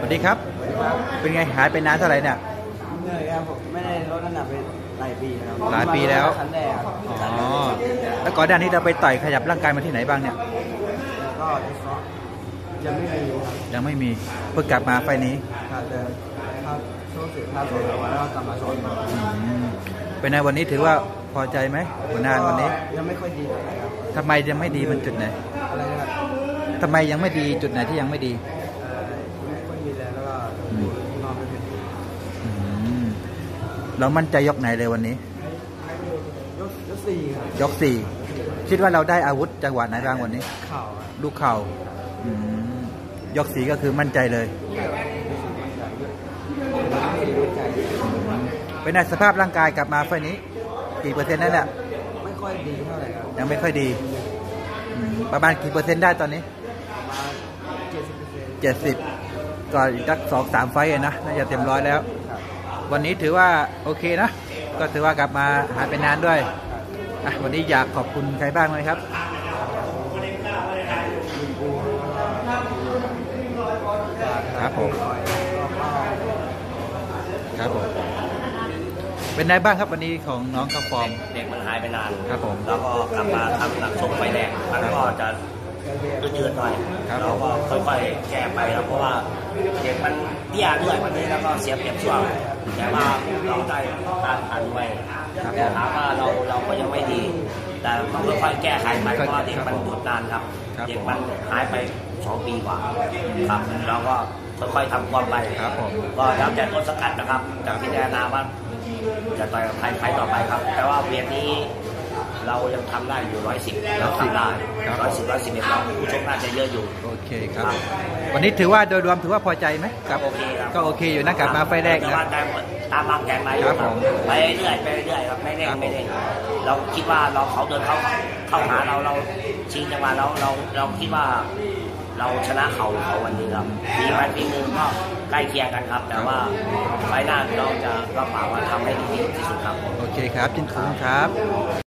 สวัสดีครับเป็นไงหายไปนานเท่าไหร่เนี่ยเหนื่อยครับผมไม่ได้ลดน้ำหนักไปหลายปีแล้วหลายปีแล้วครั้งแรกครับอ๋อแล้วก่อนหน้านี้เราไปต่อยขยับร่างกายมาที่ไหนบ้างเนี่ยแล้วก็ยังไม่มีครับยังไม่มีเพิ่งกลับมาไฟนี้ครับแต่ครับช่วงสุดท้ายแล้วก็กลับมาชนเป็นไงวันนี้ถือว่าพอใจไหมผลงานวันนี้ยังไม่ค่อยดีครับทำไมยังไม่ดีมันจุดไหนอะไรครับทำไมยังไม่ดีจุดไหนที่ยังไม่ดีไม่ค่อยดีแล้วก็นอนไม่เป็นเรามั่นใจยกไหนเลยวันนี้ยกสี่ครับยกสี่คิดว่าเราได้อาวุธจังหวะไหนบ้างวันนี้เข่าลูกเข่า ยกสี่ก็คือมั่นใจเลยเป็นไงสภาพร่างกายกลับมาไฟนี้กี่เปอร์เซ็นต์นั่นแหละไม่ค่อยดีเท่าไหร่ครับยังไม่ค่อยดีประมาณกี่เปอร์เซ็นต์ได้ตอนนี้70ก็อีกสัก2-3 ไฟต์นะน่าจะเต็มร้อยแล้ววันนี้ถือว่าโอเคนะก็ถือว่ากลับมาหายไปนานด้วยวันนี้อยากขอบคุณใครบ้างไหมครับครับผมครับผมเป็นไงบ้างครับวันนี้ของน้องข้าวฟอร์มเด็กมันหายไปนานครับผมแล้วก็กลับมาทำหนักชกไฟแรกมันก็จะยืดหน่อยเราก็ค่อยๆแก้ไปแล้วเพราะว่าเด็กมันเตี้ยด้วยวันนี้แล้วก็เสียเปรียบช่วงแต่ว่าเราได้ต้านทานไว้แต่ถามว่าเราก็ยังไม่ดีแต่ต้องค่อยๆแก้ไขไปเพราะว่าเด็กมันหยุดนานครับเด็กมันหายไป2 ปีกว่าครับเราก็ค่อยๆทำความไปก็แล้วแต่ต้นสังกัดนะครับจะพิจารณาว่าจะต่อยกับใครต่อไปครับแต่ว่าเวทนี้เรายังทำได้อยู่110เราทำได้111เราผู้ชมน่าจะเยอะอยู่โอเคครับวันนี้ถือว่าโดยรวมถือว่าพอใจไหมครับโอเคครับก็โอเคอยู่นะกลับมาไฟแรกนะตามวางแผนไปครับไปเรื่อยครับไม่เร่งเราคิดว่าเขาเดินเข้าหาเราชิงจังหวะเราคิดว่าเราชนะเขาวันนี้ครับปีนึงก็ใกล้เคียงกันครับแต่ว่าไฟหน้าเราจะรับปากว่าทำให้ดีที่สุดครับโอเคครับจินคุงครับ